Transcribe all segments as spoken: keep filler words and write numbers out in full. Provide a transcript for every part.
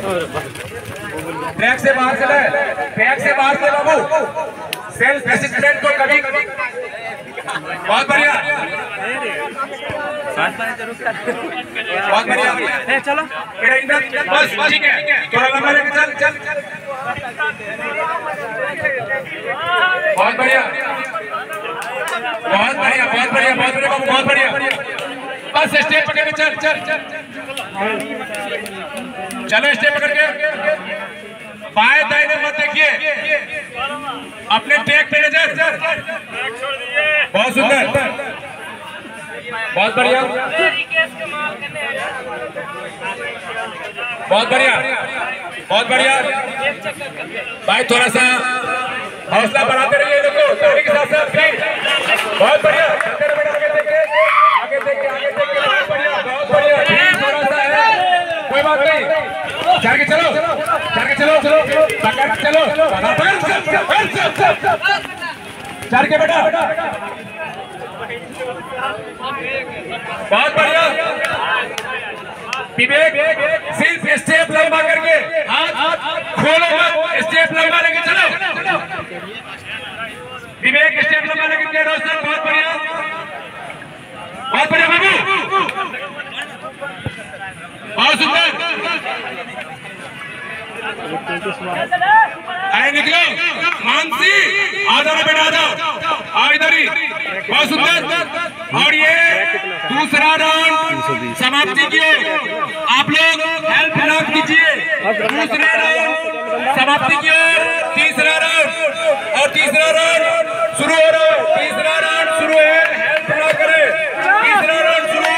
Track से बाहर चले, ट्रैक से बाहर चले बाबू। सेल्फ असिस्टेंट को कभी बहुत बढ़िया, बहुत बढ़िया, चलो बस ठीक है, थोड़ा लंबा लेके चल चल। बहुत बढ़िया, बहुत बढ़िया, बहुत बढ़िया, बहुत बढ़िया बाबू, बहुत बढ़िया। बस स्टेप पकड़ के चल चल चल, चलो स्टेप पकड़ के। बाएं दाएं मत देखिए, अपने ट्रैक पे नजर। बहुत सुंदर, बहुत बढ़िया, बहुत बढ़िया, बहुत बढ़िया। भाई थोड़ा सा हौसला बढ़ाते रहिए लोगों, ताली के साथ साथ। बहुत बढ़िया, आगे देखिए, आगे देखिए, आगे देखिए। बहुत बढ़िया, बहुत बढ़िया। थोड़ा सा है, कोई बात नहीं। चल के चलो, चल के चलो, चलो पकड़ के चलो, चल के बेटा। बहुत बढ़िया। विवेक सिर्फ स्टेप लंबा करके, हाथ खोलो मत, स्टेप लंबा लेके चलो। विवेक स्टेप लंबा लेके रोशन, बहुत बढ़िया, बहुत बढ़िया बाबू, बहुत सुंदर। आए निकलो मानसी, आ जाओ बेटा, आ जाओ, आओ इधर ही। बहुत सुंदर। और ये दूसरा राउंड समाप्ति की ओर आप लोग हेल्प ब्लॉक कीजिए। दूसरा राउंड समाप्ति की ओर, तीसरा राउंड, और तीसरा राउंड शुरू हो रहा है। तीसरा राउंड शुरू है, हेल्प ब्लॉक करें। तीसरा राउंड शुरू,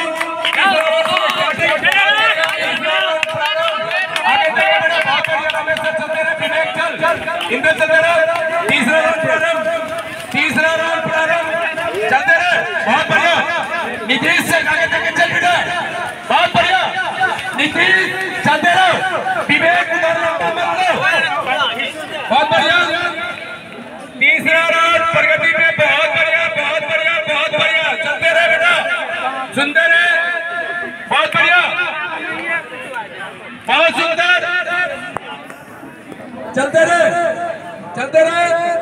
इंद्र चलते रहो। तीसरा राउंड प्रारंभ, तीसरा राउंड प्रारंभ, चलते रहे। बहुत बढ़िया, नीतीश से आगे तक चल बेटा, बहुत बढ़िया। नीतीश चलते रहो, विवेक उधर लंबा मत लो, बहुत बढ़िया। तीसरा राउंड प्रगति में, बहुत बढ़िया, बहुत बढ़िया, बहुत बढ़िया। चलते रहे बेटा, सुंदर है, बहुत बढ़िया, बहुत सुंदर। चलते रहे, चलते रहे।